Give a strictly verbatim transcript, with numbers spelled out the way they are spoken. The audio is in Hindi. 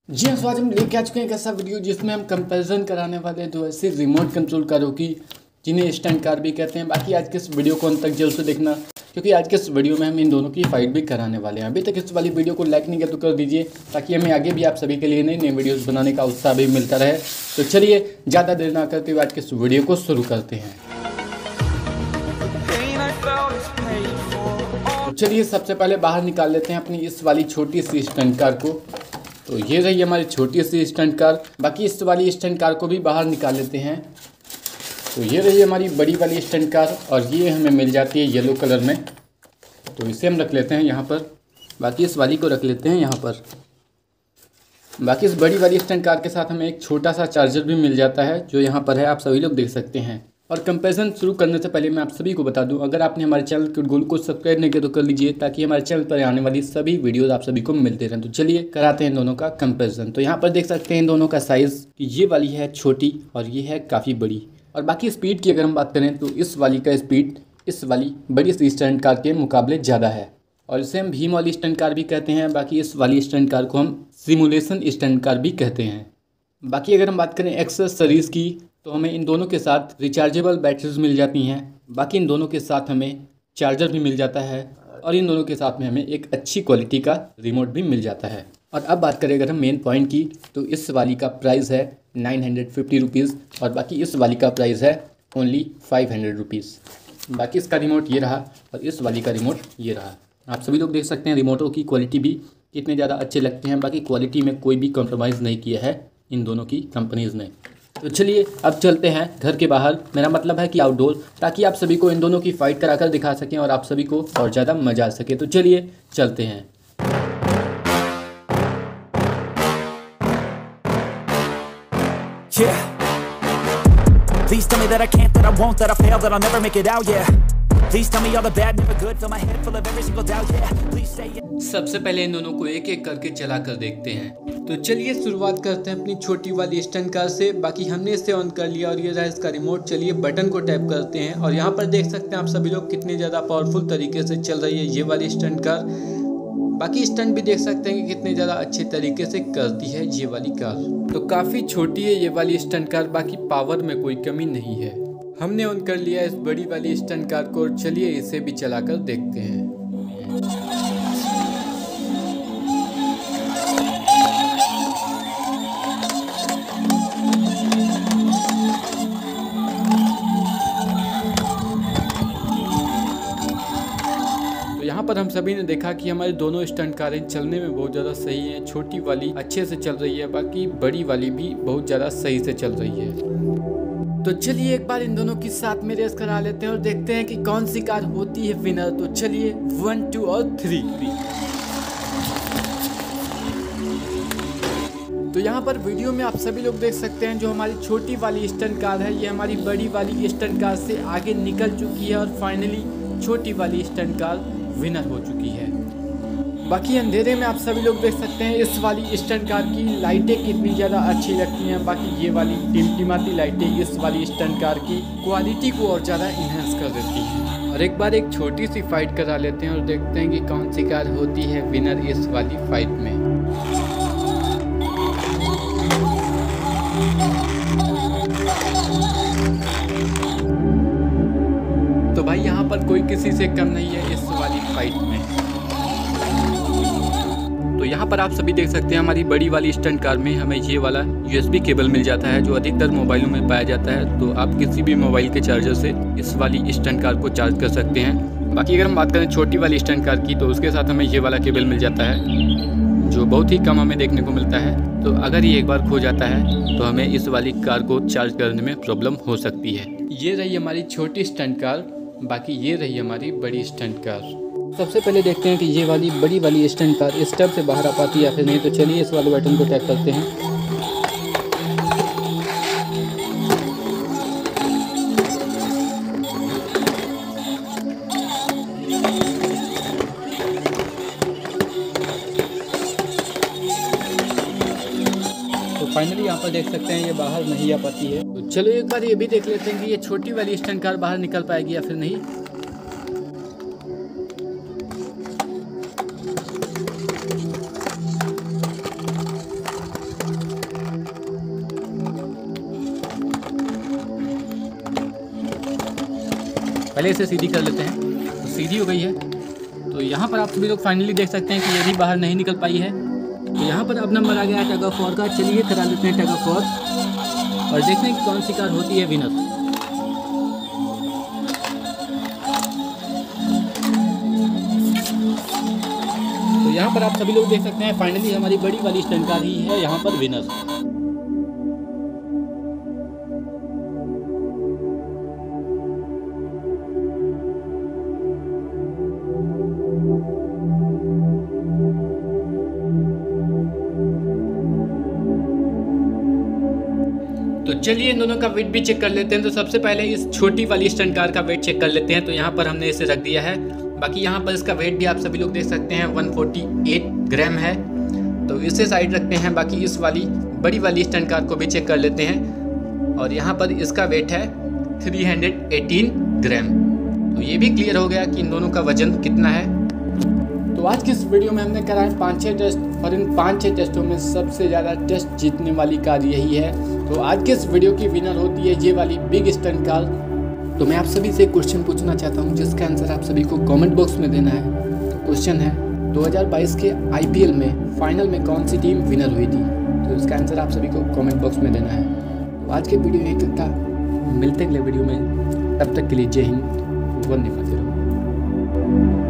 जी हाँ, तो आज हम लेके आ चुके हैं एक ऐसा वीडियो जिसमें हम कंपैरिजन कराने वाले हैं दो ऐसे रिमोट कंट्रोल कारों की जिन्हें स्टंट कार भी कहते हैं। बाकी आज के इस वीडियो को अंत तक जरूर से देखना, क्योंकि आज के इस वीडियो में हम इन दोनों की फाइट भी कराने वाले हैं। अभी तक इस वाली वीडियो को लाइक नहीं किया तो कर दीजिए, ताकि हमें आगे भी आप सभी के लिए नई नई वीडियोज़ बनाने का उत्साह भी मिलता रहे। तो चलिए ज़्यादा देर ना करते हुए आज के इस वीडियो को शुरू करते हैं। तो चलिए सबसे पहले बाहर निकाल लेते हैं अपनी इस वाली छोटी सी स्टंट कार को। तो ये रही हमारी छोटी सी स्टंट कार। बाकी इस वाली स्टंट कार को भी बाहर निकाल लेते हैं। तो ये रही हमारी बड़ी वाली स्टंट कार और ये हमें मिल जाती है येलो कलर में। तो इसे हम रख लेते हैं यहाँ पर। बाकी इस वाली को रख लेते हैं यहाँ पर। बाकी इस बड़ी वाली स्टंट कार के साथ हमें एक छोटा सा चार्जर भी मिल जाता है, जो यहाँ पर है, आप सभी लोग देख सकते हैं। और कंपैरिजन शुरू करने से पहले मैं आप सभी को बता दूं, अगर आपने हमारे चैनल के गोल को सब्सक्राइब नहीं किया तो कर लीजिए, ताकि हमारे चैनल पर आने वाली सभी वीडियोस आप सभी को मिलते रहें। तो चलिए कराते हैं इन दोनों का कंपैरिजन। तो यहाँ पर देख सकते हैं इन दोनों का साइज़, ये वाली है छोटी और ये है काफ़ी बड़ी। और बाकी स्पीड की अगर हम बात करें तो इस वाली का स्पीड इस वाली बड़ी सी स्टंट कार के मुकाबले ज़्यादा है, और इसे हम भीम वाली स्टंट कार भी कहते हैं। बाकी इस वाली स्टंट कार को हम सिमुलेशन स्टंट कार भी कहते हैं। बाकी अगर हम बात करें एक्सेसरीज़ की, तो हमें इन दोनों के साथ रिचार्जेबल बैटरीज मिल जाती हैं। बाकी इन दोनों के साथ हमें चार्जर भी मिल जाता है, और इन दोनों के साथ में हमें एक अच्छी क्वालिटी का रिमोट भी मिल जाता है। और अब बात करें अगर हम मेन पॉइंट की, तो इस वाली का प्राइस है नाइन हंड्रेड फिफ्टी रुपीज़ और बाकी इस वाली का प्राइस है ओनली फाइव हंड्रेड रुपीज़। बाकी इसका रिमोट ये रहा और इस वाली का रिमोट ये रहा। आप सभी लोग देख सकते हैं रिमोटों की क्वालिटी भी कितने ज़्यादा अच्छे लगते हैं। बाकी क्वालिटी में कोई भी कॉम्प्रोमाइज़ नहीं किया है इन दोनों की कंपनीज़ ने। तो चलिए अब चलते हैं घर के बाहर, मेरा मतलब है कि आउटडोर, ताकि आप सभी को इन दोनों की फाइट कराकर दिखा सकें और आप सभी को और ज़्यादा मजा आ सके। तो चलिए चलते हैं। Yeah. Please tell me that I can't, that I won't, that I fail, that I'll never make it out, yeah. Please tell me all the bad, never good, fill my head full of every single doubt, yeah. Please say it. सबसे पहले इन दोनों को एक एक करके चला कर देखते हैं। तो चलिए शुरुआत करते हैं अपनी छोटी वाली स्टंट कार से। बाकी हमने इसे ऑन कर लिया और ये रहा इसका रिमोट। चलिए बटन को टैप करते हैं और यहाँ पर देख सकते हैं आप सभी लोग कितनी ज़्यादा पावरफुल तरीके से चल रही है ये वाली स्टंट कार। बाकी स्टंट भी देख सकते हैं कि कितने ज़्यादा अच्छे तरीके से करती है ये वाली कार। तो काफ़ी छोटी है ये वाली स्टंट कार, बाकी पावर में कोई कमी नहीं है। हमने ऑन कर लिया इस बड़ी वाली स्टंट कार को, चलिए इसे भी चलाकर देखते हैं। यहाँ पर हम सभी ने देखा कि हमारी दोनों स्टंट कारें चलने में बहुत ज़्यादा सही हैं। छोटी वाली अच्छे से चल रही है, बाकी बड़ी वाली भी बहुत ज़्यादा सही से चल रही है। तो चलिए एक बार इन दोनों की साथ में रेस करा लेते हैं और देखते हैं कि कौन सी कार होती है विनर। तो चलिए वन टू और थ्री। तो यहाँ पर वीडियो में आप सभी लोग देख सकते हैं जो हमारी छोटी वाली स्टंट कार है, ये हमारी बड़ी वाली स्टंट कार से आगे निकल चुकी है और फाइनली छोटी वाली स्टंट कार विनर हो चुकी है। बाकी अंधेरे में आप सभी लोग देख सकते हैं इस वाली स्टंट कार की लाइटें कितनी ज़्यादा अच्छी लगती हैं। बाकी ये वाली टिमटिमाती लाइटें इस वाली स्टंट कार की क्वालिटी को और ज़्यादा इन्हेंस कर देती हैं। और एक बार एक छोटी सी फाइट करा लेते हैं और देखते हैं कि कौन सी कार होती है विनर इस वाली फाइट में। तो भाई यहाँ पर कोई किसी से कम नहीं है इस वाली फाइट में। तो यहाँ पर आप सभी देख सकते हैं हमारी बड़ी वाली स्टंट कार में हमें ये वाला यूएसबी केबल मिल जाता है, जो अधिकतर मोबाइलों में पाया जाता है। तो आप किसी भी मोबाइल के चार्जर से इस वाली स्टंट कार को चार्ज कर सकते हैं। बाकी अगर हम बात करें छोटी वाली स्टंट कार की, तो उसके साथ हमें ये वाला केबल मिल जाता है, जो बहुत ही कम हमें देखने को मिलता है। तो अगर ये एक बार खो जाता है तो हमें इस वाली कार को चार्ज करने में प्रॉब्लम हो सकती है। ये रही हमारी छोटी स्टंट कार, बाकी ये रही हमारी बड़ी स्टंट कार। सबसे पहले देखते हैं कि ये वाली बड़ी वाली स्टंट कार इस टब से बाहर आ पाती है या फिर नहीं। तो चलिए इस वाले बटन को टैप करते हैं। तो फाइनली यहाँ पर देख सकते हैं ये बाहर नहीं आ पाती है। तो चलो एक बार ये भी देख लेते हैं कि ये छोटी वाली स्टंट कार बाहर निकल पाएगी या फिर नहीं। पहले इसे सीधी कर लेते हैं। तो सीधी हो गई है। तो यहाँ पर आप सभी लोग फाइनली देख सकते हैं कि ये भी बाहर नहीं निकल पाई है। तो यहाँ पर अब नंबर आ गया है टग ऑफ वॉर का। चलिए करा लेते हैं टग ऑफ वॉर और देखते हैं कि कौन सी कार होती है विनर। तो यहाँ पर आप सभी लोग देख सकते हैं फाइनली हमारी बड़ी वाली स्टंट कार ही है यहाँ पर विनर। तो चलिए इन दोनों का वेट भी चेक कर लेते हैं। तो सबसे पहले इस छोटी वाली स्टंट कार का वेट चेक कर लेते हैं। तो यहाँ पर हमने इसे रख दिया है। बाकी यहाँ पर इसका वेट भी आप सभी लोग देख सकते हैं एक सौ अड़तालीस ग्राम है। तो इसे साइड रखते हैं। बाकी इस वाली बड़ी वाली स्टंट कार को भी चेक कर लेते हैं और यहाँ पर इसका वेट है तीन सौ अठारह ग्राम। तो ये भी क्लियर हो गया कि इन दोनों का वजन कितना है। तो आज की इस वीडियो में हमने कराए पाँच छः टेस्ट और इन पाँच छः टेस्टों में सबसे ज़्यादा टेस्ट जीतने वाली कार यही है। तो आज के इस वीडियो की विनर होती है ये वाली बिग स्टंट कार। तो मैं आप सभी से एक क्वेश्चन पूछना चाहता हूँ जिसका आंसर आप सभी को कमेंट बॉक्स में देना है। तो क्वेश्चन है दो हज़ार बाईस के आईपीएल में फाइनल में कौन सी टीम विनर हुई थी। तो इसका आंसर आप सभी को कमेंट बॉक्स में देना है। तो आज के वीडियो यही तक था। मिलते हैं अगले वीडियो में। तब तक के लिए जय हिंद, वंदे मातरम।